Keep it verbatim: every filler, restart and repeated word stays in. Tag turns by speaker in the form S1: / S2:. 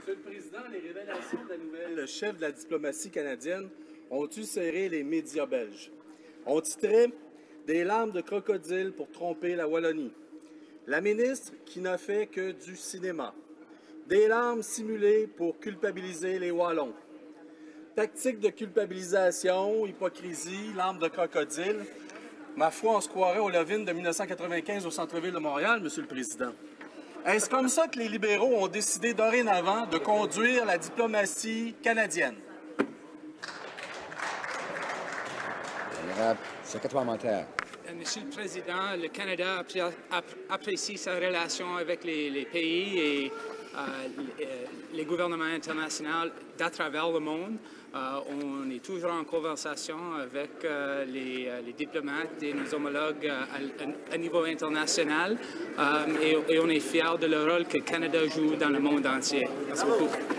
S1: Monsieur le Président, les révélations de la nouvelle chef de la diplomatie canadienne ont ulcéré les médias belges. On titrait « Des larmes de crocodile pour tromper la Wallonie ». La ministre qui n'a fait que du cinéma. Des larmes simulées pour culpabiliser les Wallons. Tactique de culpabilisation, hypocrisie, larmes de crocodile. Ma foi, on se croirait au Levin de mille neuf cent quatre-vingt-quinze au centre-ville de Montréal, Monsieur le Président. Est-ce comme ça que les libéraux ont décidé dorénavant de conduire la diplomatie canadienne?
S2: Secrétaire parlementaire.
S3: Monsieur le Président, le Canada apprécie sa relation avec les, les pays et euh, les, les gouvernements internationaux d'à travers le monde. Euh, on est toujours en conversation avec euh, les, les diplomates et nos homologues à, à, à niveau international euh, et, et on est fiers de le rôle que le Canada joue dans le monde entier. Merci beaucoup.